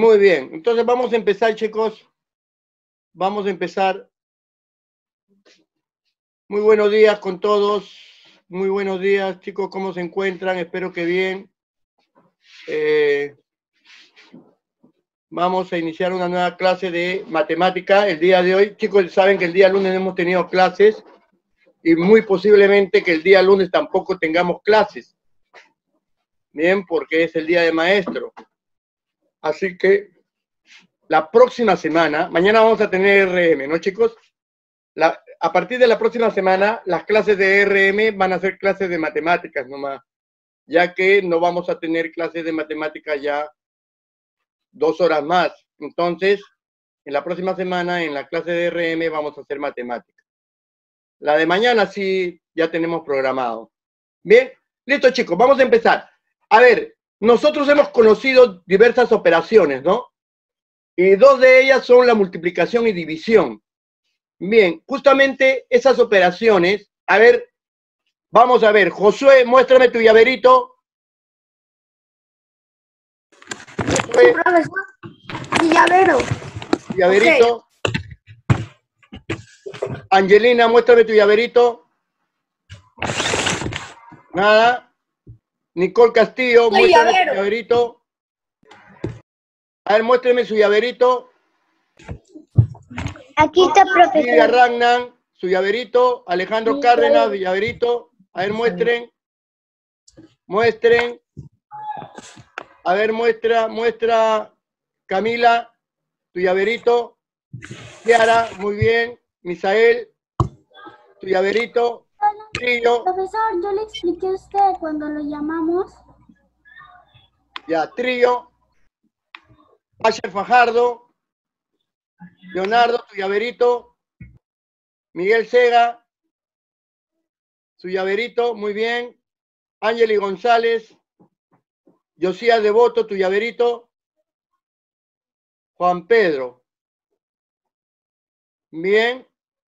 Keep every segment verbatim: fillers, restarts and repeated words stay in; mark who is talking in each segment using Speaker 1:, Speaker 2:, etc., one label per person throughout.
Speaker 1: Muy bien, entonces vamos a empezar, chicos. Vamos a empezar. Muy buenos días con todos. Muy buenos días, chicos. ¿Cómo se encuentran? Espero que bien. Eh, vamos a iniciar una nueva clase de matemática el día de hoy. Chicos, saben que el día lunes hemos tenido clases y muy posiblemente que el día lunes tampoco tengamos clases. Bien, porque es el día de maestro. Así que la próxima semana, mañana vamos a tener R M, ¿no, chicos? La, a partir de la próxima semana, las clases de R M van a ser clases de matemáticas nomás, ya que no vamos a tener clases de matemáticas ya dos horas más. Entonces, en la próxima semana, en la clase de R M, vamos a hacer matemáticas. La de mañana sí ya tenemos programado. Bien, listo, chicos, vamos a empezar. A ver, nosotros hemos conocido diversas operaciones, ¿no? Y dos de ellas son la multiplicación y división. Bien, justamente esas operaciones, a ver, vamos a ver, Josué, muéstrame tu llaverito.
Speaker 2: Sí, profesor. Mi llavero.
Speaker 1: Llaverito. Okay. Angelina, muéstrame tu llaverito. Nada. Nicole Castillo,
Speaker 2: Soy
Speaker 1: muéstrame
Speaker 2: llavero.
Speaker 1: tu llaverito. A ver, muéstrame su llaverito.
Speaker 2: Aquí está, profesor.
Speaker 1: Lidia Ragnan, su llaverito. Alejandro Cárdenas, llaverito. A ver, muestren. Muestren. A ver, muestra, muestra. Camila, tu llaverito. Kiara, muy bien. Misael, tu llaverito. Trillo.
Speaker 3: Profesor, yo le expliqué a usted cuando lo llamamos.
Speaker 1: Ya, Trillo. Asher Fajardo. Leonardo, tu llaverito. Miguel Sega, su llaverito, muy bien. Ángeli González. Josías Devoto, tu llaverito. Juan Pedro. Bien.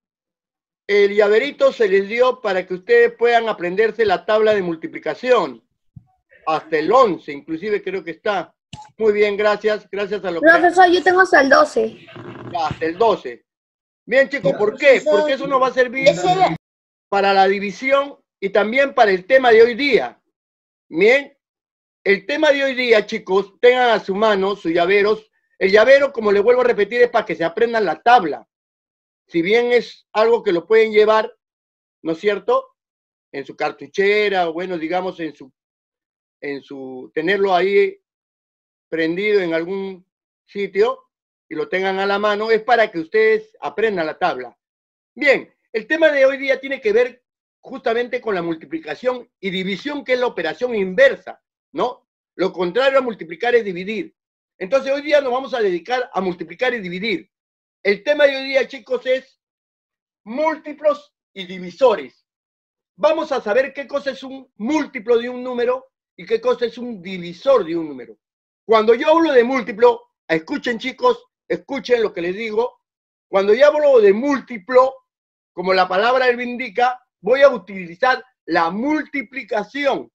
Speaker 1: El llaverito se les dio para que ustedes puedan aprenderse la tabla de multiplicación. Hasta el once, inclusive creo que está. Muy bien, gracias. Gracias a los que...
Speaker 2: Profesor, yo tengo hasta el doce.
Speaker 1: Ya, hasta el doce. Bien, chicos, ¿por qué? Porque eso nos va a servir para la división y también para el tema de hoy día. Bien. El tema de hoy día, chicos, tengan a su mano sus llaveros. El llavero, como les vuelvo a repetir, es para que se aprendan la tabla. Si bien es algo que lo pueden llevar, ¿no es cierto?, en su cartuchera, o bueno, digamos, en su, en su, tenerlo ahí prendido en algún sitio y lo tengan a la mano, es para que ustedes aprendan la tabla. Bien, el tema de hoy día tiene que ver justamente con la multiplicación y división, que es la operación inversa, ¿no? Lo contrario a multiplicar es dividir. Entonces hoy día nos vamos a dedicar a multiplicar y dividir. El tema de hoy día, chicos, es múltiplos y divisores. Vamos a saber qué cosa es un múltiplo de un número y qué cosa es un divisor de un número. Cuando yo hablo de múltiplo, escuchen, chicos, escuchen lo que les digo. Cuando yo hablo de múltiplo, como la palabra lo indica, voy a utilizar la multiplicación.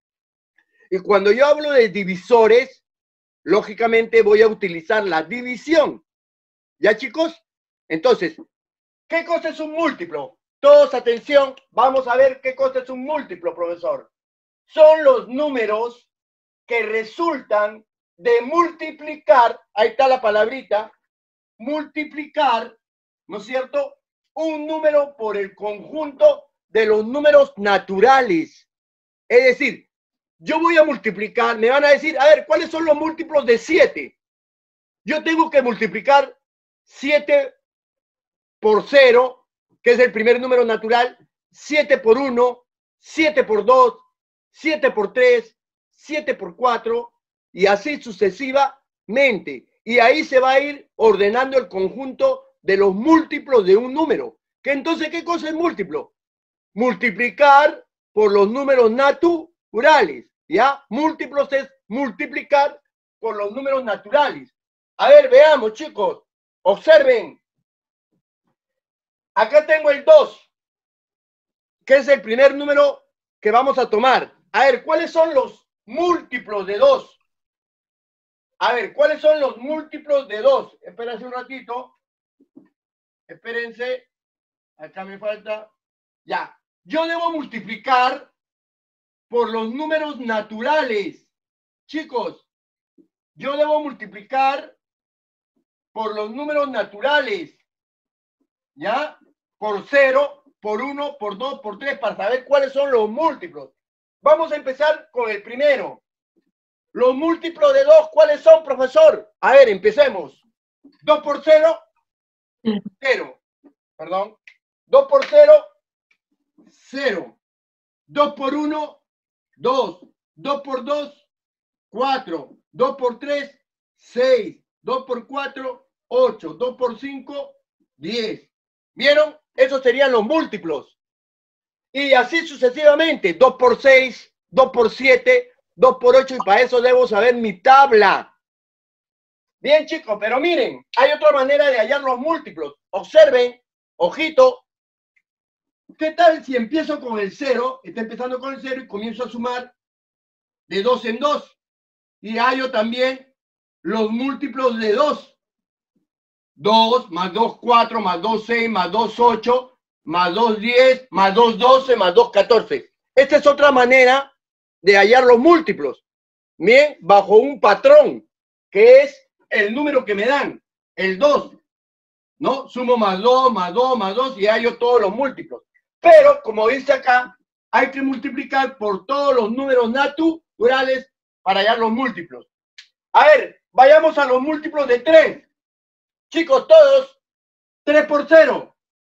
Speaker 1: Y cuando yo hablo de divisores, lógicamente voy a utilizar la división. ¿Ya, chicos? Entonces, ¿qué cosa es un múltiplo? Todos, atención, vamos a ver qué cosa es un múltiplo, profesor. Son los números que resultan de multiplicar, ahí está la palabrita, multiplicar, ¿no es cierto?, un número por el conjunto de los números naturales. Es decir, yo voy a multiplicar, me van a decir, a ver, ¿cuáles son los múltiplos de siete? Yo tengo que multiplicar siete por cero, que es el primer número natural, siete por uno, siete por dos, siete por tres, siete por cuatro, y así sucesivamente. Y ahí se va a ir ordenando el conjunto de los múltiplos de un número. ¿Que entonces qué cosa es múltiplo? Multiplicar por los números naturales. ¿Ya? Múltiplos es multiplicar por los números naturales. A ver, veamos, chicos. Observen. Acá tengo el dos, que es el primer número que vamos a tomar. A ver, ¿cuáles son los múltiplos de dos? A ver, ¿cuáles son los múltiplos de dos? Espérense un ratito. Espérense. Acá me falta. Ya. Yo debo multiplicar por los números naturales. Chicos, yo debo multiplicar por los números naturales. ¿Ya? Por cero, por uno, por dos, por tres, para saber cuáles son los múltiplos. Vamos a empezar con el primero. Los múltiplos de dos, ¿cuáles son, profesor? A ver, empecemos. dos por cero, cero. Perdón. dos por cero, cero. dos por uno, dos. dos por dos, cuatro. dos por tres, seis. dos por cuatro, ocho. dos por cinco, diez. ¿Vieron? Esos serían los múltiplos. Y así sucesivamente. dos por seis, dos por siete, dos por ocho, y para eso debo saber mi tabla. Bien, chicos, pero miren, hay otra manera de hallar los múltiplos. Observen, ojito. ¿Qué tal si empiezo con el cero? Está empezando con el cero y comienzo a sumar de dos en dos. Y hallo también los múltiplos de dos. dos más dos, cuatro, más dos, seis, más dos, ocho, más dos, diez, más dos, doce, más dos, catorce. Esta es otra manera de hallar los múltiplos, bien, bajo un patrón, que es el número que me dan, el dos, ¿no? Sumo más dos, más dos, más dos, y hallo todos los múltiplos. Pero, como dice acá, hay que multiplicar por todos los números naturales para hallar los múltiplos. A ver, vayamos a los múltiplos de tres. Chicos, todos, tres por cero,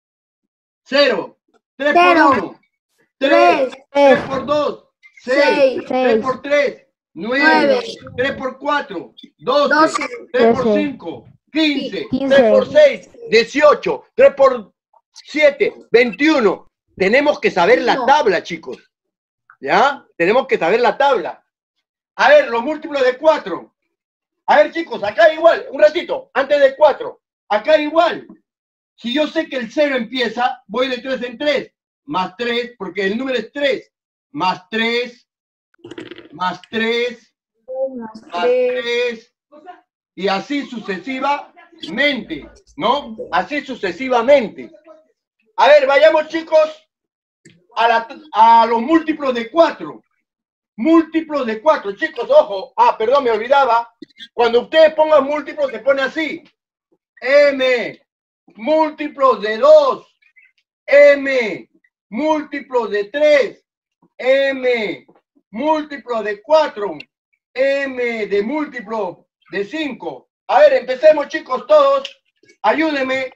Speaker 1: cero, tres por uno, tres, tres por dos, seis, tres por tres, nueve, tres por cuatro, doce, tres por cinco, quince, tres por seis, dieciocho, tres por siete, veintiuno. Tenemos que saber la tabla, chicos. ¿Ya? Tenemos que saber la tabla. A ver, los múltiplos de cuatro. A ver, chicos, acá igual, un ratito, antes de cuatro. Acá igual. Si yo sé que el cero empieza, voy de tres en tres. Más tres, porque el número es tres. Más tres, más tres, más tres, y así sucesivamente, ¿no? Así sucesivamente. A ver, vayamos, chicos, a, la, a los múltiplos de cuatro. Múltiplos de cuatro, chicos, ojo. Ah, perdón, me olvidaba. Cuando ustedes pongan múltiplos, se pone así. M, múltiplos de dos. M, múltiplos de tres. M, múltiplo de cuatro, M de múltiplo de cinco. A ver, empecemos, chicos, todos. Ayúdenme.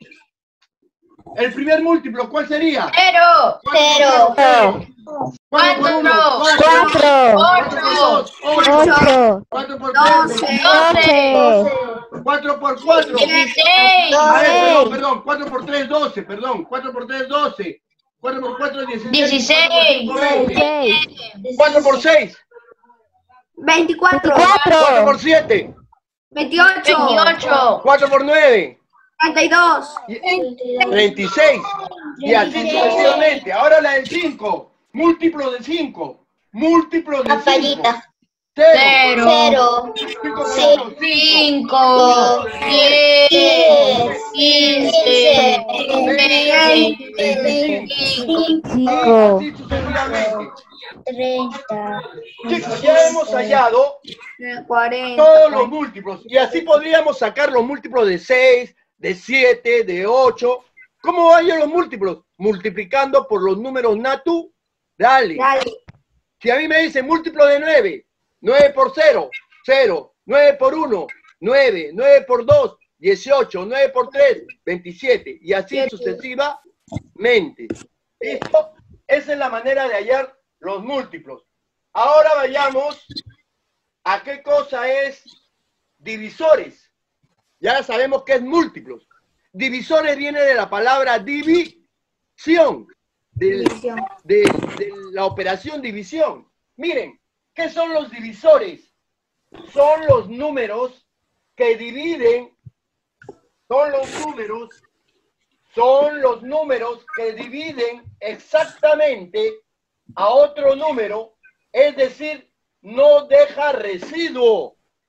Speaker 1: El primer múltiplo, ¿cuál sería?
Speaker 4: Cero.
Speaker 2: Cero.
Speaker 1: Cuatro por uno,
Speaker 2: Cuatro.
Speaker 1: Ocho.
Speaker 2: Ocho.
Speaker 1: Cuatro por tres,
Speaker 2: Doce.
Speaker 1: Cuatro por cuatro.
Speaker 4: Dieciséis.
Speaker 1: A ver, perdón, perdón. Cuatro por tres, doce, perdón. Cuatro por tres, doce. Cuatro por cuatro, dieciséis.
Speaker 4: Dieciséis.
Speaker 1: Cuatro por seis.
Speaker 2: Veinticuatro.
Speaker 1: Cuatro por siete.
Speaker 2: Veintiocho.
Speaker 4: Veintiocho.
Speaker 1: Cuatro por nueve.
Speaker 2: Treinta y dos.
Speaker 1: treinta y seis. Y así sucesivamente. Ahora la del cinco. Múltiplo de cinco. Múltiplo de cinco. Cero.
Speaker 4: Cero.
Speaker 1: Cinco por uno,
Speaker 4: Cinco. Diez. Quince.
Speaker 1: veinte, veinticinco. Así sucesivamente.
Speaker 2: Treinta.
Speaker 1: Chicos, ya hemos hallado
Speaker 2: Cuarenta.
Speaker 1: todos los múltiplos. Y así podríamos sacar los múltiplos de seis, de siete, de ocho. ¿Cómo hallo los múltiplos? Multiplicando por los números naturales.
Speaker 2: Dale.
Speaker 1: Si a mí me dicen múltiplo de nueve, nueve por cero, cero, nueve por uno, nueve, nueve por dos, dieciocho, nueve por tres, veintisiete, y así sucesivamente. ¿Listo? Esa es la manera de hallar los múltiplos. Ahora vayamos a qué cosa es divisores. Ya sabemos que es múltiplos. Divisores viene de la palabra división, del,
Speaker 2: División.
Speaker 1: de, de la operación división. Miren, ¿qué son los divisores? Son los números que dividen, son los números, son los números que dividen exactamente a otro número, es decir, no deja residuo.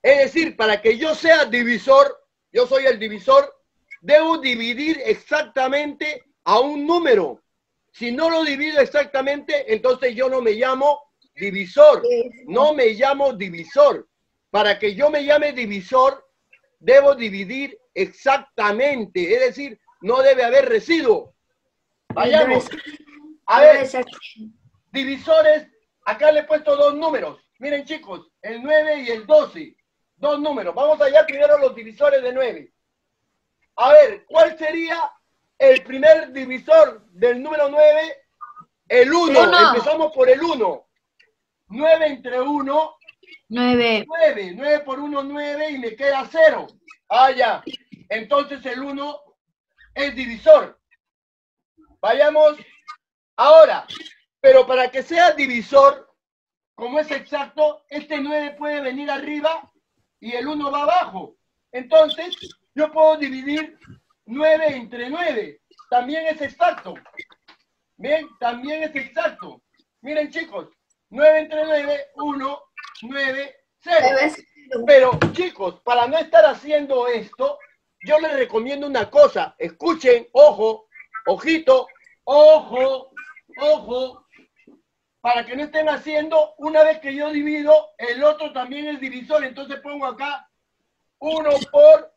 Speaker 1: Es decir, para que yo sea divisor, yo soy el divisor, debo dividir exactamente a un número. Si no lo divido exactamente, entonces yo no me llamo divisor. No me llamo divisor. Para que yo me llame divisor, debo dividir exactamente. Es decir, no debe haber residuo. Vayamos. A ver, divisores, acá le he puesto dos números. Miren, chicos, el nueve y el doce. Dos números. Vamos allá primero los divisores de nueve. A ver, ¿cuál sería el primer divisor del número nueve? El uno. Empezamos por el uno. nueve entre uno.
Speaker 4: nueve.
Speaker 1: nueve. nueve por uno, nueve y me queda cero. Ah, ya. Entonces el uno es divisor. Vayamos ahora. Pero para que sea divisor, como es exacto, este nueve puede venir arriba y el uno va abajo. Entonces, yo puedo dividir nueve entre nueve. También es exacto. Bien, también es exacto. Miren, chicos, nueve entre nueve, uno, nueve, cero. Pero, chicos, para no estar haciendo esto, yo les recomiendo una cosa. Escuchen, ojo, ojito, ojo, ojo. Para que no estén haciendo, una vez que yo divido, el otro también es divisor. Entonces pongo acá uno por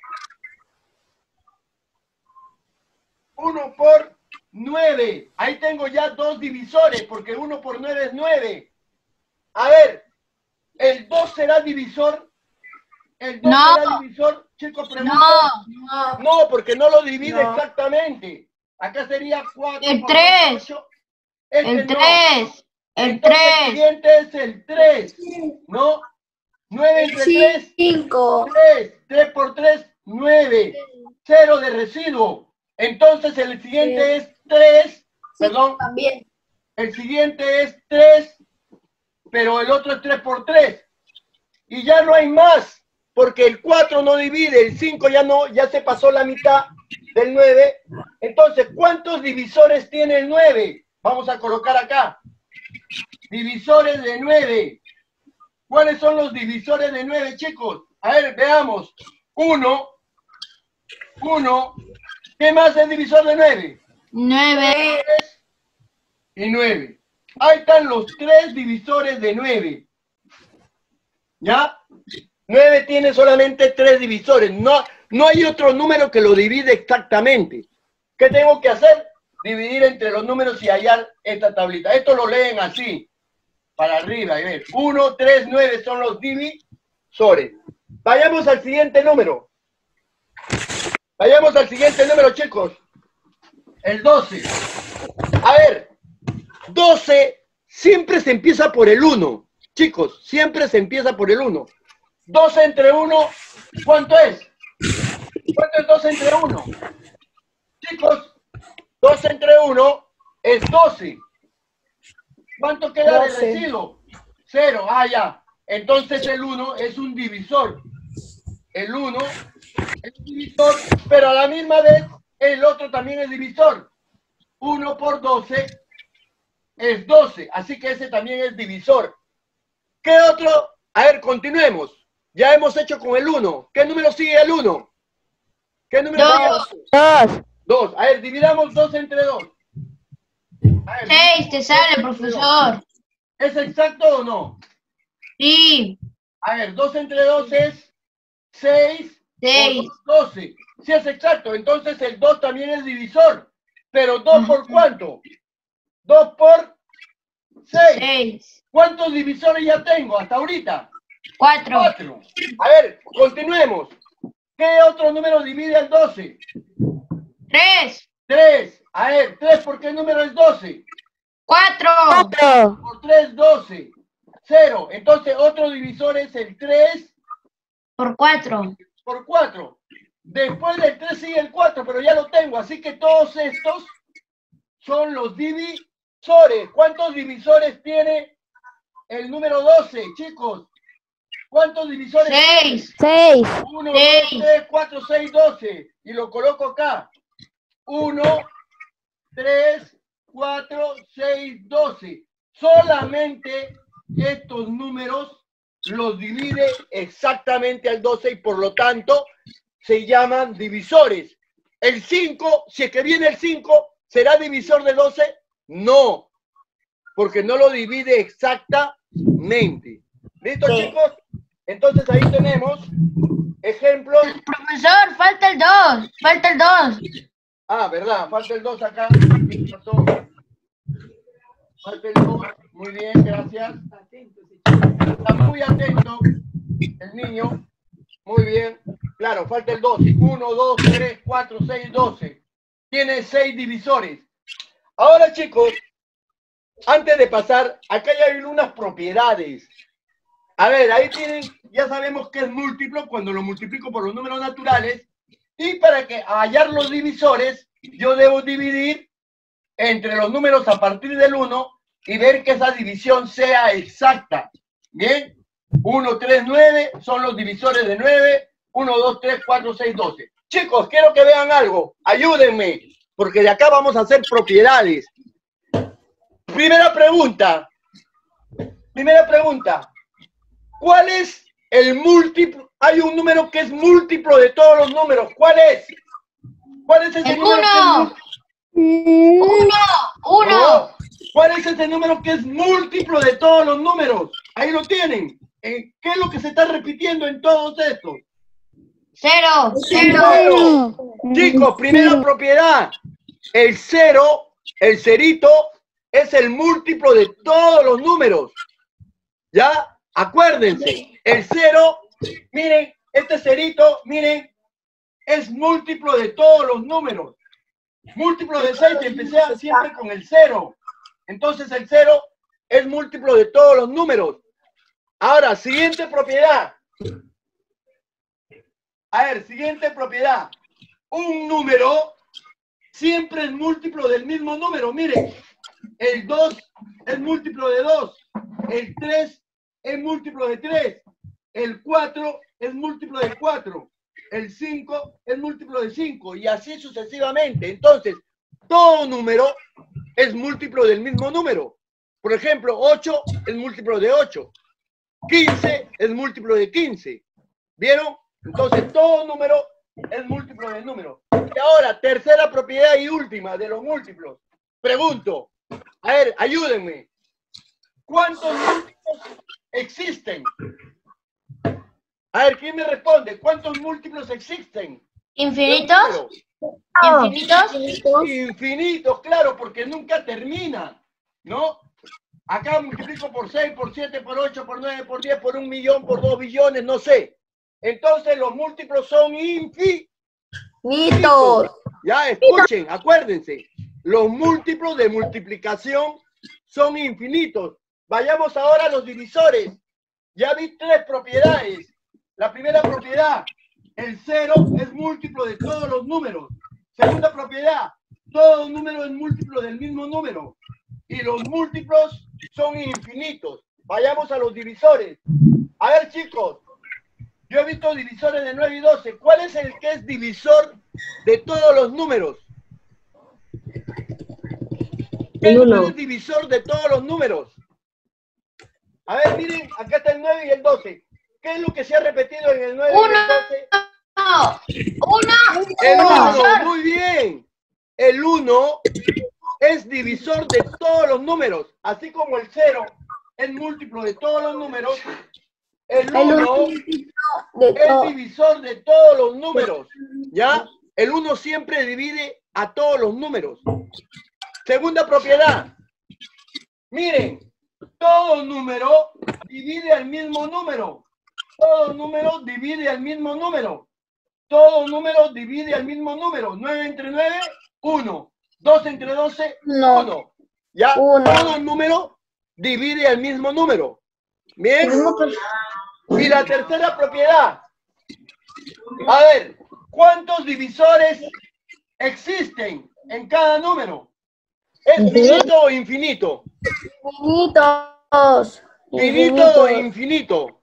Speaker 1: uno por nueve. Ahí tengo ya dos divisores, porque uno por nueve es nueve. A ver, ¿el dos será divisor? ¿El dos
Speaker 4: No.
Speaker 1: será divisor? Chicos, preguntan.
Speaker 4: No.
Speaker 1: No, porque no lo divide
Speaker 2: No.
Speaker 1: exactamente. Acá sería cuatro.
Speaker 4: El
Speaker 1: por
Speaker 4: tres.
Speaker 1: ocho. Este
Speaker 4: El
Speaker 1: no.
Speaker 4: tres. El
Speaker 1: Entonces, el
Speaker 4: tres.
Speaker 1: siguiente es el tres, ¿no? nueve entre tres,
Speaker 2: cinco.
Speaker 1: tres. tres por tres, nueve. cero de residuo. Entonces, el siguiente es tres, perdón,
Speaker 2: También.
Speaker 1: el siguiente es tres, pero el otro es tres por tres. Y ya no hay más, porque el cuatro no divide, el cinco ya no, ya se pasó la mitad del nueve. Entonces, ¿cuántos divisores tiene el nueve? Vamos a colocar acá. Divisores de nueve. ¿Cuáles son los divisores de nueve, chicos? A ver, veamos. uno. uno. ¿Qué más es divisor de nueve?
Speaker 4: nueve.
Speaker 1: tres y nueve. Ahí están los tres divisores de nueve. ¿Ya? nueve tiene solamente tres divisores. No, no hay otro número que lo divide exactamente. ¿Qué tengo que hacer? Dividir entre los números y hallar esta tablita. Esto lo leen así, para arriba. Y ver, uno, tres, nueve son los divisores. Vayamos al siguiente número. Vayamos al siguiente número, chicos. El doce. A ver, doce siempre se empieza por el uno. Chicos, siempre se empieza por el uno. doce entre uno, ¿cuánto es? ¿Cuánto es doce entre uno? Chicos, doce entre uno es doce. ¿Cuánto queda de
Speaker 2: doce.
Speaker 1: residuo? Cero. Ah, ya. Entonces el uno es un divisor. El uno es un divisor, pero a la misma vez el otro también es divisor. uno por doce es doce. Así que ese también es divisor. ¿Qué otro? A ver, continuemos. Ya hemos hecho con el uno. ¿Qué número sigue el uno? ¿Qué número
Speaker 4: Dos.
Speaker 1: sigue?
Speaker 3: Dos.
Speaker 1: dos. A ver, dividamos dos entre dos. A ver,
Speaker 4: seis te sale, profesor.
Speaker 1: ¿es exacto o no?
Speaker 4: Sí.
Speaker 1: A ver, dos entre dos es seis.
Speaker 4: seis.
Speaker 1: doce. Sí es exacto. Entonces el dos también es divisor. Pero dos por cuánto? dos por seis.
Speaker 4: seis.
Speaker 1: ¿Cuántos divisores ya tengo hasta ahorita?
Speaker 4: cuatro.
Speaker 1: cuatro. A ver, continuemos. ¿Qué otro número divide el doce?
Speaker 4: tres.
Speaker 1: tres. A ver, tres, ¿por qué número es doce?
Speaker 4: cuatro.
Speaker 3: Cuatro.
Speaker 1: Por tres, doce. cero. Entonces, otro divisor es el tres
Speaker 4: Por cuatro.
Speaker 1: por cuatro. Después del tres sigue el cuatro, pero ya lo tengo. Así que todos estos son los divisores. ¿Cuántos divisores tiene el número doce, chicos? ¿Cuántos divisores tiene?
Speaker 4: seis.
Speaker 3: Seis.
Speaker 1: uno,
Speaker 4: Seis.
Speaker 1: dos, tres, cuatro, seis, doce. Y lo coloco acá. uno, tres, cuatro, seis, doce. Solamente estos números los divide exactamente al doce y por lo tanto se llaman divisores. El cinco, si es que viene el cinco, ¿será divisor de doce? No, porque no lo divide exactamente. ¿Listo,
Speaker 2: Sí.
Speaker 1: chicos? Entonces ahí tenemos ejemplos.
Speaker 4: Profesor, falta el dos. Falta el dos.
Speaker 1: Ah, ¿verdad? Falta el dos acá. ¿Qué pasó? Falta el dos. Muy bien, gracias. Está muy atento el niño. Muy bien. Claro, falta el dos. uno, dos, tres, cuatro, seis, doce. Tiene seis divisores. Ahora, chicos, antes de pasar, acá ya hay unas propiedades. A ver, ahí tienen, ya sabemos que es múltiplo cuando lo multiplico por los números naturales. Y para que hallar los divisores, yo debo dividir entre los números a partir del uno y ver que esa división sea exacta. ¿Bien? uno, tres, nueve son los divisores de nueve. uno, dos, tres, cuatro, seis, doce. Chicos, quiero que vean algo. Ayúdenme, porque de acá vamos a hacer propiedades. Primera pregunta. Primera pregunta. ¿Cuál es el múltiplo? Hay un número que es múltiplo de todos los números. ¿Cuál es? ¿Cuál es ese
Speaker 4: El
Speaker 1: número?
Speaker 4: uno.
Speaker 1: Que es
Speaker 4: Uno. Uno.
Speaker 1: No. ¿Cuál es ese número que es múltiplo de todos los números? Ahí lo tienen. ¿Qué es lo que se está repitiendo en todos estos?
Speaker 4: Cero. Cero.
Speaker 1: Cero. Chicos, primera propiedad. El cero, el cerito, es el múltiplo de todos los números. ¿Ya? Acuérdense, el cero, miren, este cerito, miren, es múltiplo de todos los números. Múltiplo de seis, empecé siempre con el cero. Entonces el cero es múltiplo de todos los números. Ahora, siguiente propiedad. A ver, siguiente propiedad. Un número siempre es múltiplo del mismo número. Miren, el dos es múltiplo de dos. El tres es múltiplo de tres. El cuatro es múltiplo de cuatro. El cinco es múltiplo de cinco. Y así sucesivamente. Entonces, todo número es múltiplo del mismo número. Por ejemplo, ocho es múltiplo de ocho. quince es múltiplo de quince. ¿Vieron? Entonces, todo número es múltiplo del número. Y ahora, tercera propiedad y última de los múltiplos. Pregunto, a ver, ayúdenme. ¿Cuántos múltiplos existen? A ver, ¿quién me responde? ¿Cuántos múltiplos existen?
Speaker 4: ¿Infinitos? ¿Infinitos?
Speaker 1: Infinitos, claro, porque nunca termina, ¿no? Acá multiplico por seis, por siete, por ocho, por nueve, por diez, por un millón, por dos billones, no sé. Entonces los múltiplos son infinitos. Ya, escuchen, acuérdense. Los múltiplos de multiplicación son infinitos. Vayamos ahora a los divisores. Ya vi tres propiedades. La primera propiedad, el cero es múltiplo de todos los números. Segunda propiedad, todo número es múltiplo del mismo número. Y los múltiplos son infinitos. Vayamos a los divisores. A ver, chicos, yo he visto divisores de nueve y doce. ¿Cuál es el que es divisor de todos los números? ¿Qué número es divisor de todos los números? A ver, miren, acá está el nueve y el doce. ¿Qué es lo que se ha repetido en el nueve y el doce?
Speaker 4: Uno.
Speaker 1: El uno, muy bien. El uno es divisor de todos los números, así como el cero es múltiplo de todos los números. El uno es divisor de todos los números, ¿ya? El uno siempre divide a todos los números. Segunda propiedad. Miren, todo número divide al mismo número. Todo número divide al mismo número. Todo número divide al mismo número. nueve entre nueve, uno. dos entre doce,
Speaker 2: No.
Speaker 1: uno. ¿Ya?
Speaker 2: Uno.
Speaker 1: Todo número divide al mismo número. ¿Bien? Y la tercera propiedad. A ver, ¿cuántos divisores existen en cada número? ¿Es finito o infinito?
Speaker 2: Infinitos.
Speaker 1: ¿Finito o infinito?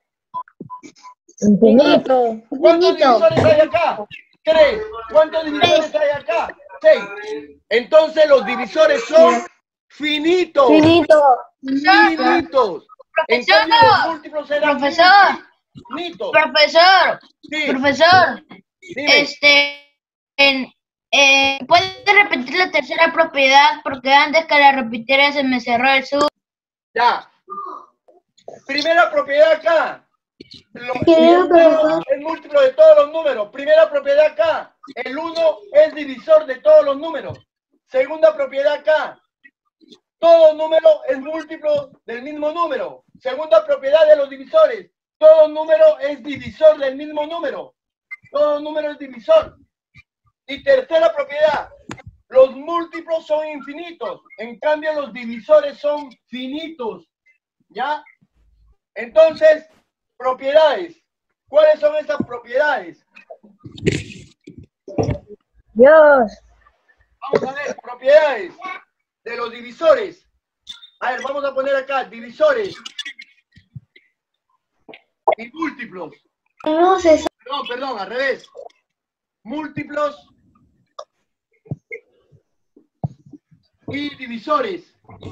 Speaker 2: Infinito.
Speaker 1: ¿Cuántos divisores hay acá? Tres. ¿Cuántos divisores hay acá? Seis. Entonces los divisores son finitos.
Speaker 2: Infinito.
Speaker 1: Finitos. En
Speaker 4: Profesor,
Speaker 1: cambio, los múltiplos eran
Speaker 4: profesor,
Speaker 1: infinitos.
Speaker 4: profesor,
Speaker 1: Sí,
Speaker 4: profesor,
Speaker 1: dime.
Speaker 4: este, en, eh, ¿puede repetir la tercera propiedad? Porque antes que la repitiera se me cerró el Zoom.
Speaker 1: Ya. Primera propiedad acá. Lo-
Speaker 2: ¿Qué,
Speaker 1: el número
Speaker 2: profesor?
Speaker 1: es múltiplo de todos los números. Primera propiedad acá. El uno es divisor de todos los números. Segunda propiedad acá. Todo número es múltiplo del mismo número. Segunda propiedad de los divisores. Todo número es divisor del mismo número. Todo número es divisor. Y tercera propiedad. Los múltiplos son infinitos. En cambio, los divisores son finitos. ¿Ya? Entonces, propiedades. ¿Cuáles son esas propiedades?
Speaker 2: Dios.
Speaker 1: Vamos a ver, propiedades de los divisores. A ver, vamos a poner acá, divisores y múltiplos.
Speaker 2: No sé.
Speaker 1: Perdón, perdón, al revés. Múltiplos y divisores.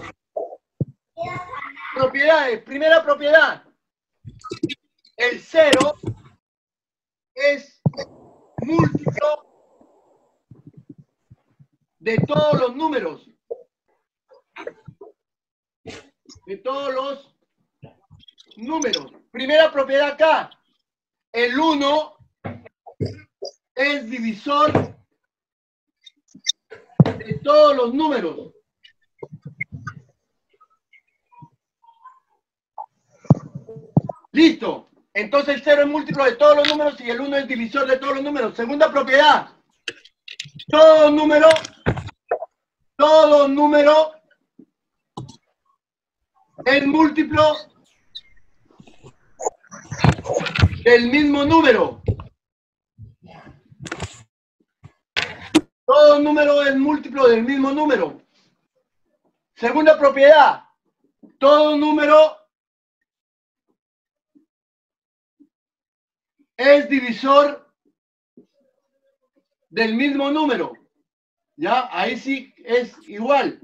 Speaker 1: Propiedades. Primera propiedad. El cero es múltiplo de todos los números. De todos los números. Primera propiedad acá. El uno es divisor de todos los números. Listo. Entonces el cero es múltiplo de todos los números y el uno es divisor de todos los números. Segunda propiedad. Todo número, todo número es múltiplo del mismo número. Todo número es múltiplo del mismo número. Segunda propiedad. Todo número es divisor del mismo número. Ya, ahí sí es igual.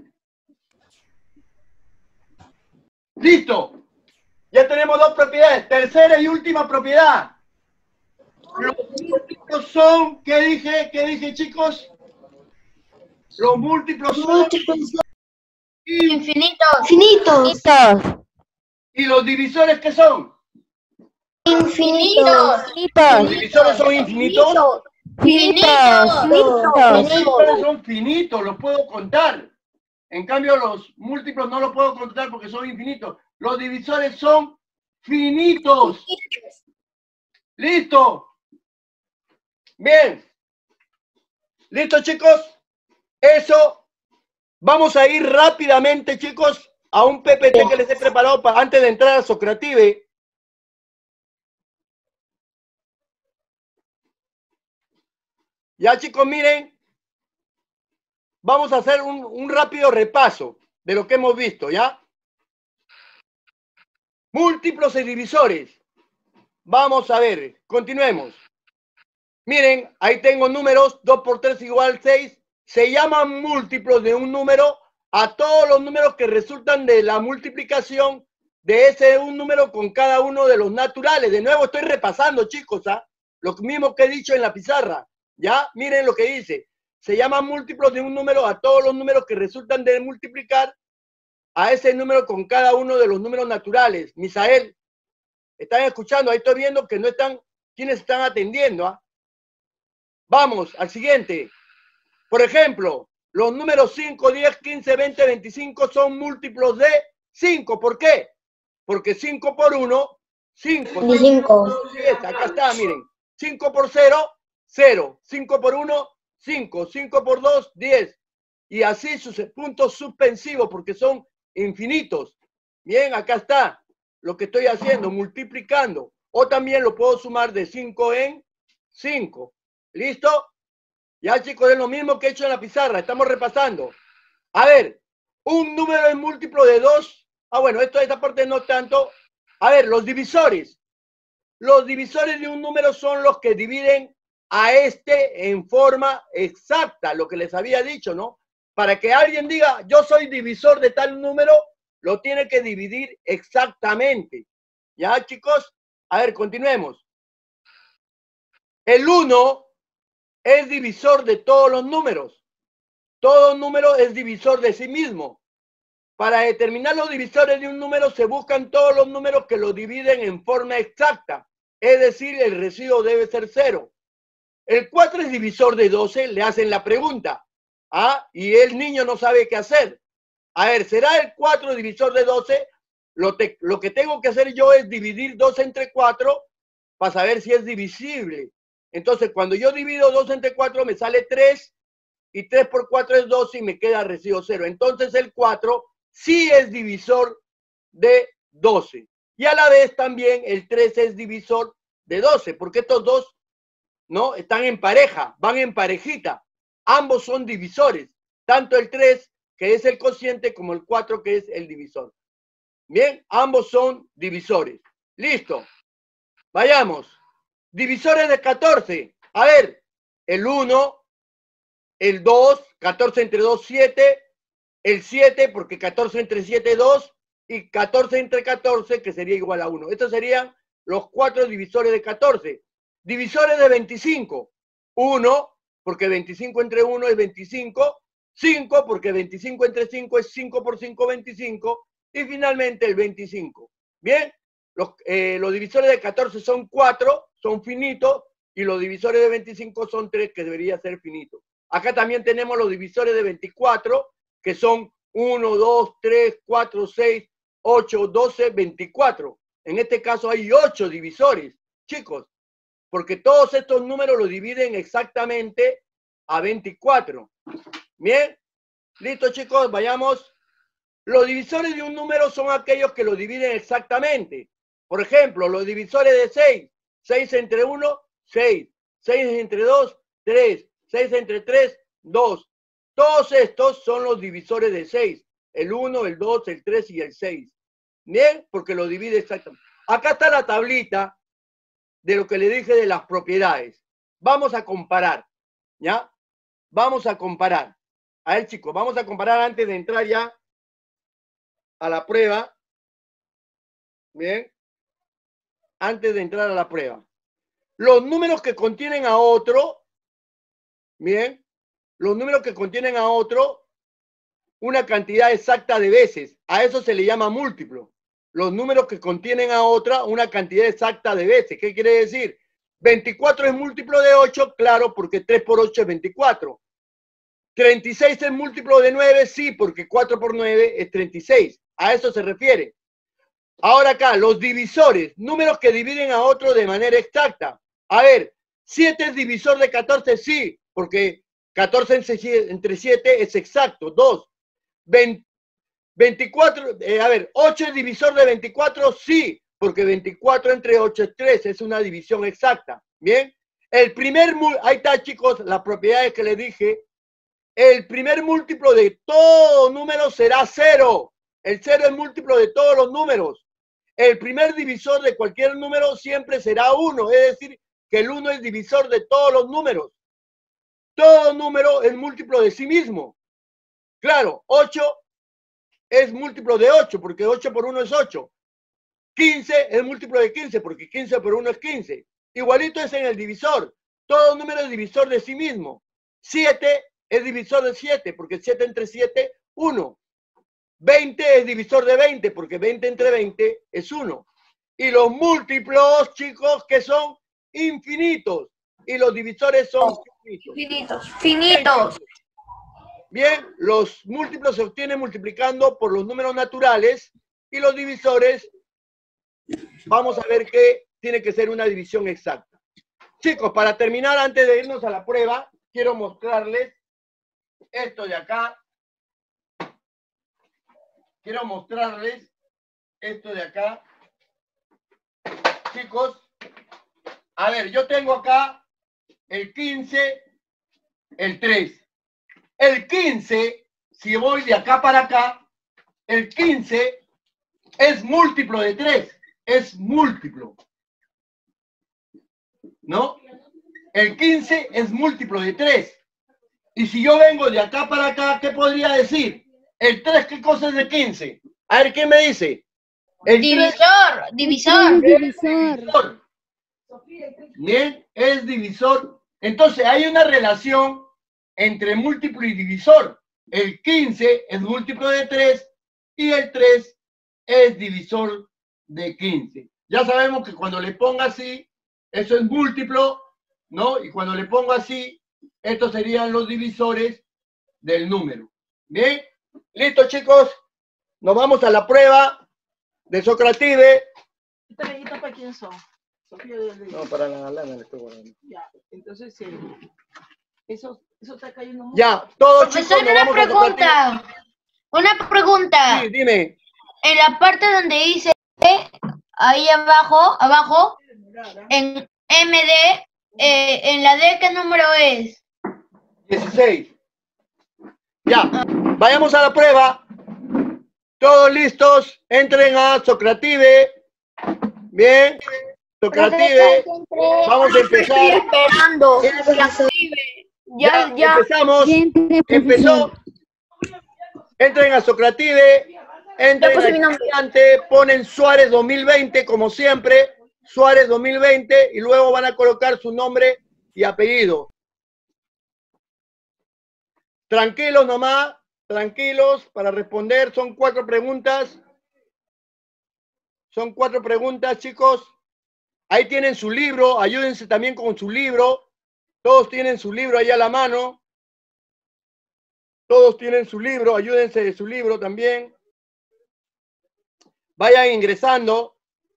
Speaker 1: Listo. Ya tenemos dos propiedades. Tercera y última propiedad. Los múltiplos son, ¿qué dije? ¿Qué dije, chicos? Los múltiplos son
Speaker 4: Infinitos.
Speaker 2: Infinitos.
Speaker 1: ¿Y los divisores qué son?
Speaker 4: Infinitos.
Speaker 1: ¿Los divisores son infinitos?
Speaker 4: Infinitos.
Speaker 1: Los divisores son finitos, los puedo contar. En cambio, los múltiplos no los puedo contar porque son infinitos. Los divisores son finitos. ¿Listo? Bien. ¿Listo, chicos? Eso. Vamos a ir rápidamente, chicos, a un P P T que les he preparado para, antes de entrar a Socrative. Ya, chicos, miren. Vamos a hacer un, un rápido repaso de lo que hemos visto, ¿ya? Múltiplos y divisores. Vamos a ver, continuemos. Miren, ahí tengo números, dos por tres igual seis. Se llaman múltiplos de un número a todos los números que resultan de la multiplicación de ese un número con cada uno de los naturales. De nuevo estoy repasando, chicos, ¿ah? Lo mismo que he dicho en la pizarra. ¿Ya? Miren lo que dice. Se llaman múltiplos de un número a todos los números que resultan de multiplicar a ese número con cada uno de los números naturales. Misael, ¿están escuchando? Ahí estoy viendo que no están, ¿quiénes están atendiendo? ¿Ah? Vamos, al siguiente. Por ejemplo, los números cinco, diez, quince, veinte, veinticinco son múltiplos de cinco. ¿Por qué? Porque cinco por uno, cinco.
Speaker 2: cinco.
Speaker 1: Acá está, miren. cinco por cero, cero. cinco por uno, cinco. cinco por dos, diez. Y así sus puntos suspensivos, porque son infinitos. Bien, acá está lo que estoy haciendo, multiplicando. O también lo puedo sumar de cinco en cinco. ¿Listo? Ya, chicos, es lo mismo que he hecho en la pizarra. Estamos repasando. A ver, un número es múltiplo de dos. Ah, bueno, esto, esta parte no tanto. A ver, los divisores. Los divisores de un número son los que dividen a este en forma exacta, lo que les había dicho, ¿no? Para que alguien diga, yo soy divisor de tal número, lo tiene que dividir exactamente. ¿Ya, chicos? A ver, continuemos. El uno es divisor de todos los números. Todo número es divisor de sí mismo. Para determinar los divisores de un número se buscan todos los números que lo dividen en forma exacta. Es decir, el residuo debe ser cero. El cuatro es divisor de doce, le hacen la pregunta. ¿Ah? Y el niño no sabe qué hacer. A ver, ¿será el cuatro divisor de doce? Lo, te, lo que tengo que hacer yo es dividir dos entre cuatro para saber si es divisible. Entonces, cuando yo divido dos entre cuatro, me sale tres, y tres por cuatro es doce y me queda residuo cero. Entonces, el cuatro sí es divisor de doce. Y a la vez también el tres es divisor de doce, porque estos dos, ¿no?, están en pareja, van en parejita. Ambos son divisores, tanto el tres, que es el cociente, como el cuatro, que es el divisor. Bien, ambos son divisores. Listo. Vayamos. Divisores de catorce. A ver, el uno, el dos, catorce entre dos, siete, el siete, porque catorce entre siete, dos, y catorce entre catorce, que sería igual a uno. Estos serían los cuatro divisores de catorce. Divisores de veinticinco. uno, porque veinticinco entre uno es veinticinco. cinco, porque veinticinco entre cinco es cinco por cinco, veinticinco. Y finalmente el veinticinco. Bien, los, eh, los divisores de catorce son cuatro, son finitos, y los divisores de veinticinco son tres, que debería ser finito. Acá también tenemos los divisores de veinticuatro, que son uno, dos, tres, cuatro, seis, ocho, doce, veinticuatro. En este caso hay ocho divisores, chicos, porque todos estos números los dividen exactamente a veinticuatro. Bien, listo, chicos, vayamos. Los divisores de un número son aquellos que lo dividen exactamente. Por ejemplo, los divisores de seis. seis entre uno, seis. seis entre dos, tres. seis entre tres, dos. Todos estos son los divisores de seis. El uno, el dos, el tres y el seis. Bien, porque lo divide exactamente. Acá está la tablita de lo que le dije de las propiedades. Vamos a comparar, ¿ya? Vamos a comparar. A ver, chicos, vamos a comparar antes de entrar ya a la prueba. Bien. Antes de entrar a la prueba. Los números que contienen a otro, bien, los números que contienen a otro una cantidad exacta de veces, a eso se le llama múltiplo. Los números que contienen a otra una cantidad exacta de veces. ¿Qué quiere decir? veinticuatro es múltiplo de ocho, claro, porque tres por ocho es veinticuatro. treinta y seis es múltiplo de nueve, sí, porque cuatro por nueve es treinta y seis. A eso se refiere. Ahora acá, los divisores, números que dividen a otro de manera exacta. A ver, siete es divisor de catorce, sí, porque catorce entre siete es exacto, dos. veinticuatro, eh, a ver, ocho es divisor de veinticuatro, sí, porque veinticuatro entre ocho es tres, es una división exacta. Bien, el primer, ahí está, chicos, las propiedades que les dije. El primer múltiplo de todo número será cero. El cero es múltiplo de todos los números. El primer divisor de cualquier número siempre será uno, es decir, que el uno es divisor de todos los números. Todo número es múltiplo de sí mismo. Claro, ocho es múltiplo de ocho, porque ocho por uno es ocho. quince es múltiplo de quince, porque quince por uno es quince. Igualito es en el divisor. Todo número es divisor de sí mismo. siete es divisor de siete, porque siete entre siete, uno. veinte es divisor de veinte, porque veinte entre veinte es uno. Y los múltiplos, chicos, que son infinitos. Y los divisores son finitos.
Speaker 2: Finitos. Finitos.
Speaker 1: Bien, los múltiplos se obtienen multiplicando por los números naturales y los divisores, vamos a ver que tiene que ser una división exacta. Chicos, para terminar, antes de irnos a la prueba, quiero mostrarles esto de acá. Quiero mostrarles esto de acá. Chicos, a ver, yo tengo acá el quince, el tres. El quince, si voy de acá para acá, el quince es múltiplo de tres. Es múltiplo. ¿No? El quince es múltiplo de tres. Y si yo vengo de acá para acá, ¿qué podría decir? El tres, ¿qué cosa es de quince? A ver, ¿quién me dice? El
Speaker 4: Divisor, divisor.
Speaker 3: Divisor.
Speaker 1: Bien, es divisor. Entonces, hay una relación entre múltiplo y divisor. El quince es múltiplo de tres y el tres es divisor de quince. Ya sabemos que cuando le ponga así, eso es múltiplo, ¿no? Y cuando le pongo así, estos serían los divisores del número. Bien, listo, chicos. Nos vamos a la prueba de Socrative.
Speaker 5: ¿Estas galletas para quién son? Sofía de Leite.
Speaker 1: No, para la lana le estoy guardando.
Speaker 5: Ya, entonces, eh, eso, eso está cayendo mucho.
Speaker 1: Ya, todos
Speaker 4: Profesor,
Speaker 1: chicos, nos
Speaker 4: una
Speaker 1: vamos a Socrative.
Speaker 4: pregunta. Una pregunta.
Speaker 1: Sí, dime.
Speaker 4: En la parte donde dice, ahí abajo, abajo, en M D, eh, en la D, ¿qué número es?
Speaker 1: dieciséis. Ya, vayamos a la prueba. Todos listos, entren a Socrative. Bien, Socrative. Vamos a empezar.
Speaker 2: Esperando.
Speaker 1: Ya, empezamos. Empezó. Entren a Socrative. Entren al estudiante, ponen Suárez dos mil veinte como siempre. Suárez dos mil veinte y luego van a colocar su nombre y apellido. Tranquilos nomás, tranquilos para responder. Son cuatro preguntas. Son cuatro preguntas, chicos. Ahí tienen su libro. Ayúdense también con su libro. Todos tienen su libro ahí a la mano. Todos tienen su libro. Ayúdense de su libro también. Vayan ingresando.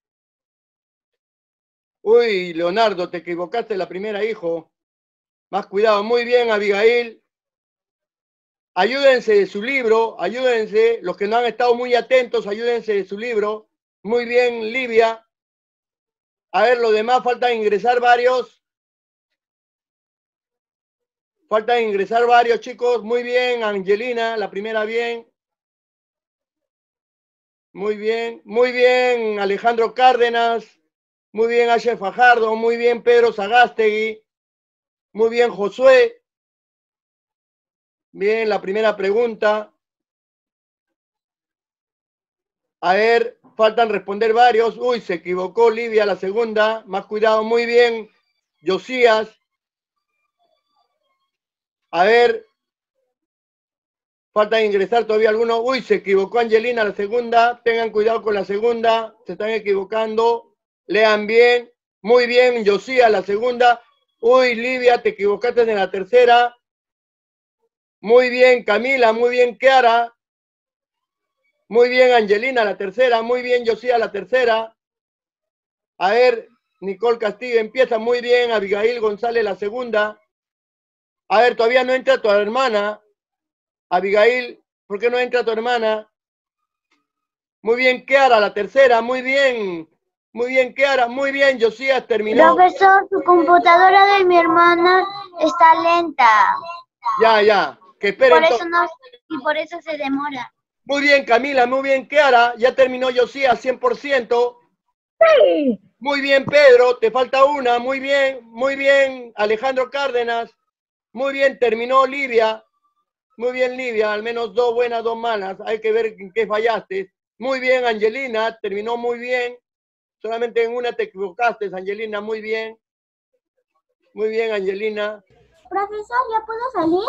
Speaker 1: Uy, Leonardo, te equivocaste la primera, hijo. Más cuidado. Muy bien, Abigail. Ayúdense de su libro, ayúdense. Los que no han estado muy atentos, ayúdense de su libro. Muy bien, Livia. A ver, los demás faltan ingresar varios. Faltan ingresar varios, chicos. Muy bien, Angelina, la primera bien. Muy bien, muy bien, Alejandro Cárdenas. Muy bien, Asher Fajardo. Muy bien, Pedro Sagástegui. Muy bien, Josué. Bien, la primera pregunta. A ver, faltan responder varios. Uy, se equivocó Livia, la segunda. Más cuidado, muy bien. Josías. A ver. Faltan ingresar todavía algunos. Uy, se equivocó Angelina, la segunda. Tengan cuidado con la segunda. Se están equivocando. Lean bien. Muy bien, Josías, la segunda. Uy, Livia, te equivocaste en la tercera. Muy bien, Camila. Muy bien, Kiara. Muy bien, Angelina, la tercera. Muy bien, Josía, la tercera. A ver, Nicole Castillo empieza muy bien. Abigail González, la segunda. A ver, todavía no entra tu hermana. Abigail, ¿por qué no entra tu hermana? Muy bien, Kiara, la tercera. Muy bien. Muy bien, Kiara. Muy bien, Josías terminó.
Speaker 3: Profesor, su computadora de mi hermana está lenta.
Speaker 1: Ya, ya. Que esperen.
Speaker 3: Por eso no, y por eso se demora.
Speaker 1: Muy bien, Camila, muy bien, Kiara. Ya terminó Josías, cien por ciento. Sí. Muy bien, Pedro, te falta una. Muy bien, muy bien, Alejandro Cárdenas. Muy bien, terminó Livia. Muy bien, Livia, al menos dos buenas, dos malas. Hay que ver en qué fallaste. Muy bien, Angelina, terminó muy bien. Solamente en una te equivocaste, Angelina, muy bien. Muy bien, Angelina.
Speaker 3: Profesor, ¿ya puedo salir?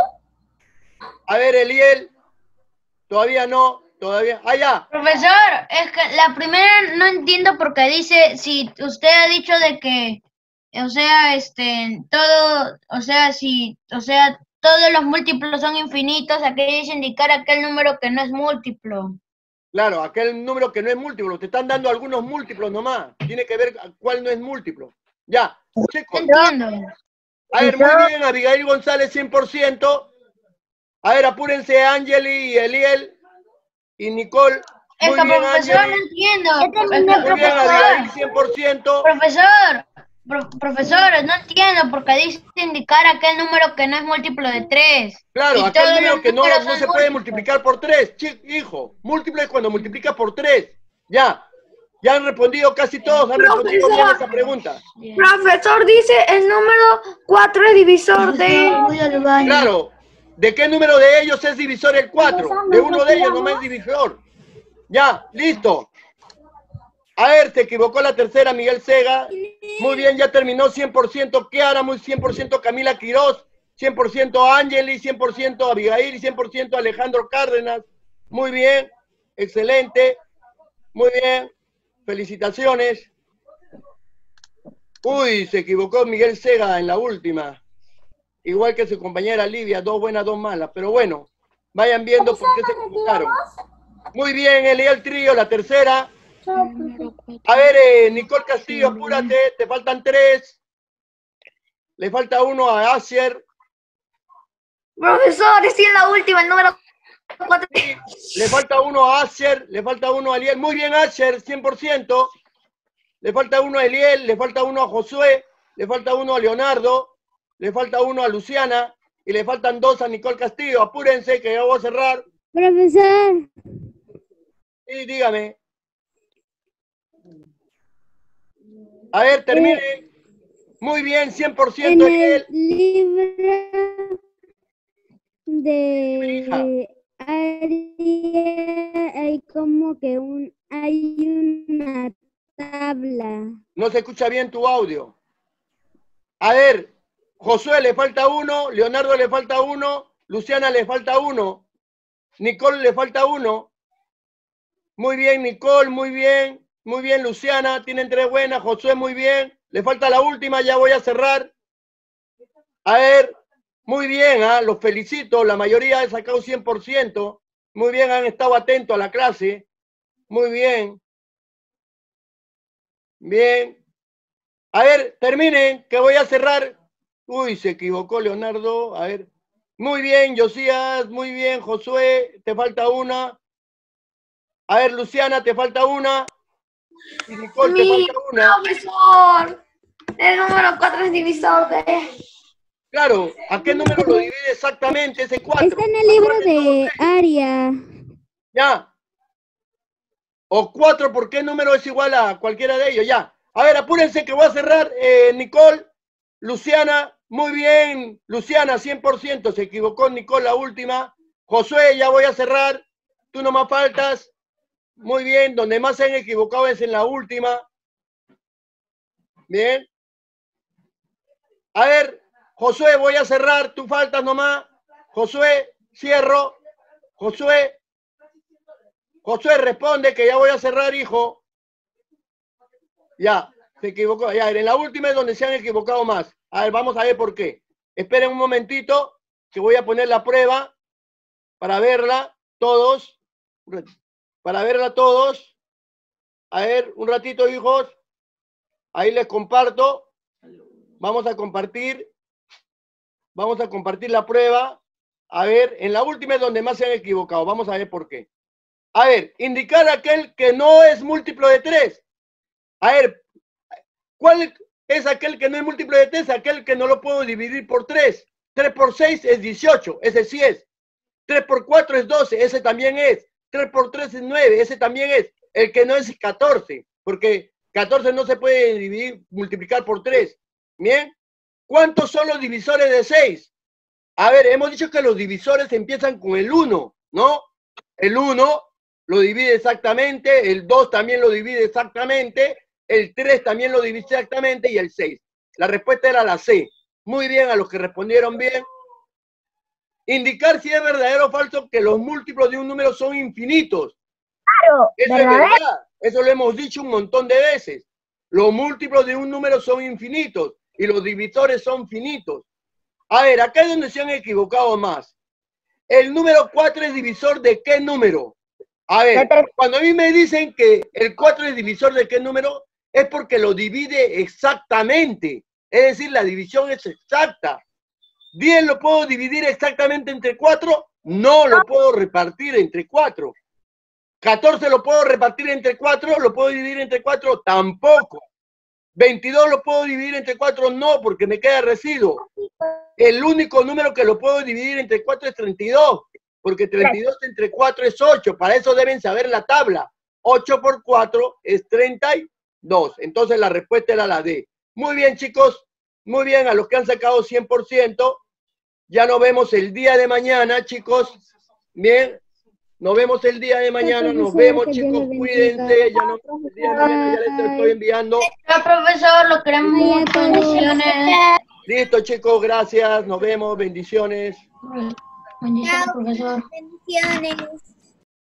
Speaker 1: A ver, Eliel. Todavía no, todavía. ¡Ah, ya!
Speaker 4: Profesor, es que la primera no entiendo porque dice, si usted ha dicho de que, o sea, este, todo, o sea, si, o sea, todos los múltiplos son infinitos, aquí dice indicar aquel número que no es múltiplo.
Speaker 1: Claro, aquel número que no es múltiplo. Te están dando algunos múltiplos nomás. Tiene que ver cuál no es múltiplo. Ya, chicos.
Speaker 4: Entiendo.
Speaker 1: A ver, muy bien, Abigail González, cien por ciento. A ver, apúrense, Angeli y Eliel y Nicole.
Speaker 4: Es
Speaker 1: Muy
Speaker 4: que,
Speaker 1: bien,
Speaker 4: profesor, no
Speaker 1: Angeli.
Speaker 4: entiendo.
Speaker 3: Ya terminé,
Speaker 4: Es que,
Speaker 1: Muy bien,
Speaker 3: profesor.
Speaker 1: Abigail, cien por ciento.
Speaker 4: Profesor, pro- profesor, no entiendo porque dice indicar aquel número que no es múltiplo de tres.
Speaker 1: Claro,
Speaker 4: Y
Speaker 1: aquel
Speaker 4: todos
Speaker 1: número
Speaker 4: los
Speaker 1: que no,
Speaker 4: números
Speaker 1: no
Speaker 4: son
Speaker 1: se puede
Speaker 4: múltiplos.
Speaker 1: multiplicar por tres, hijo. Múltiplo es cuando multiplica por tres. Ya. Ya han respondido casi todos, han respondido bien esa pregunta.
Speaker 2: Profesor, dice el número cuatro es divisor de...
Speaker 1: Claro. ¿De qué número de ellos es divisor el cuatro? De uno de ellos no es divisor. Ya, listo. A ver, se equivocó la tercera, Miguel Sega. Muy bien, ya terminó cien por ciento Kiara, muy cien por ciento Camila Quiroz, cien por ciento Ángeli, cien por ciento Abigail y cien por ciento Alejandro Cárdenas. Muy bien, excelente. Muy bien, felicitaciones. Uy, se equivocó Miguel Sega en la última. Igual que su compañera Livia, dos buenas, dos malas. Pero bueno, vayan viendo por qué se equivocaron. Muy bien, Eliel Trío, la tercera. A ver, eh, Nicole Castillo, apúrate, te faltan tres. Le falta uno a Asier.
Speaker 2: Profesor, estoy en la última, el número cuatro.
Speaker 1: Le falta uno a Asier, le falta uno a Eliel. Muy bien, Asier, cien por ciento. Le falta uno a Eliel, le falta uno a Josué, le falta uno a Leonardo, le falta uno a Luciana y le faltan dos a Nicole Castillo. Apúrense que ya voy a cerrar.
Speaker 6: Profesor.
Speaker 1: Sí, dígame. A ver, termine. Muy bien, cien por ciento.
Speaker 6: En el
Speaker 1: Eliel.
Speaker 6: libro de Aria hay como que un hay una tabla.
Speaker 1: No se escucha bien tu audio. A ver, Josué le falta uno, Leonardo le falta uno, Luciana le falta uno, Nicole le falta uno. Muy bien, Nicole, muy bien. Muy bien, Luciana, tienen tres buenas. Josué, muy bien. Le falta la última, ya voy a cerrar. A ver, muy bien, ¿ah? Los felicito. La mayoría ha sacado cien por ciento. Muy bien, han estado atentos a la clase. Muy bien. Bien. A ver, terminen, que voy a cerrar. Uy, se equivocó Leonardo. A ver. Muy bien, Josías. Muy bien, Josué. Te falta una. A ver, Luciana, te falta una. Y Nicole,
Speaker 2: Mi
Speaker 1: te falta una.
Speaker 2: profesor, el número cuatro es divisor de...
Speaker 1: Claro, ¿a qué número lo divide exactamente ese cuatro?
Speaker 6: Está en el libro de Aria.
Speaker 1: Ya. O cuatro, ¿por qué número es igual a cualquiera de ellos? Ya. A ver, apúrense que voy a cerrar. Eh, Nicole, Luciana, muy bien. Luciana, cien por ciento. Se equivocó Nicole la última. Josué, ya voy a cerrar. Tú nomás faltas. Muy bien. Donde más se han equivocado es en la última. Bien. A ver, Josué, voy a cerrar. Tú faltas nomás. Josué, cierro. Josué. Josué, responde que ya voy a cerrar, hijo. Ya, se equivocó. Ya, en la última es donde se han equivocado más. A ver, vamos a ver por qué. Esperen un momentito, que voy a poner la prueba para verla todos. Para verla todos. A ver, un ratito, hijos. Ahí les comparto. Vamos a compartir. Vamos a compartir la prueba. A ver, en la última es donde más se han equivocado. Vamos a ver por qué. A ver, indicar aquel que no es múltiplo de tres. A ver, ¿cuál es aquel que no es múltiplo de tres? Aquel que no lo puedo dividir por tres. tres por seis es dieciocho, ese sí es. tres por cuatro es doce, ese también es. tres por tres es nueve, ese también es. El que no es catorce, porque catorce no se puede dividir, multiplicar por tres. Bien. ¿Cuántos son los divisores de seis? A ver, hemos dicho que los divisores empiezan con el uno, ¿no? El uno lo divide exactamente, el dos también lo divide exactamente, el tres también lo divide exactamente y el seis. La respuesta era la C. Muy bien, a los que respondieron bien. Indicar si es verdadero o falso que los múltiplos de un número son infinitos.
Speaker 3: Claro,
Speaker 1: Eso es verdad. Eso lo hemos dicho un montón de veces. Los múltiplos de un número son infinitos y los divisores son finitos. A ver, acá es donde se han equivocado más. El número cuatro es divisor de ¿qué número? A ver, cuando a mí me dicen que el cuatro es divisor de ¿qué número? Es porque lo divide exactamente. Es decir, la división es exacta. ¿diez lo puedo dividir exactamente entre cuatro? No lo puedo repartir entre cuatro. ¿catorce lo puedo repartir entre cuatro? ¿Lo puedo dividir entre cuatro? Tampoco. ¿veintidós lo puedo dividir entre cuatro? No, porque me queda residuo. El único número que lo puedo dividir entre cuatro es treinta y dos, porque treinta y dos entre cuatro es ocho. Para eso deben saber la tabla. ocho por cuatro es treinta y dos. Entonces la respuesta era la D. Muy bien, chicos. Muy bien, a los que han sacado cien por ciento. Ya nos vemos el día de mañana, chicos. Bien. Nos vemos el día de mañana, nos vemos chicos, cuídense, ya nos vemos el día de mañana, ya les estoy enviando.
Speaker 4: Chao, profesor, lo queremos mucho, bendiciones.
Speaker 1: Listo chicos, gracias, nos vemos, bendiciones.
Speaker 4: Bendiciones, profesor.
Speaker 3: Bendiciones.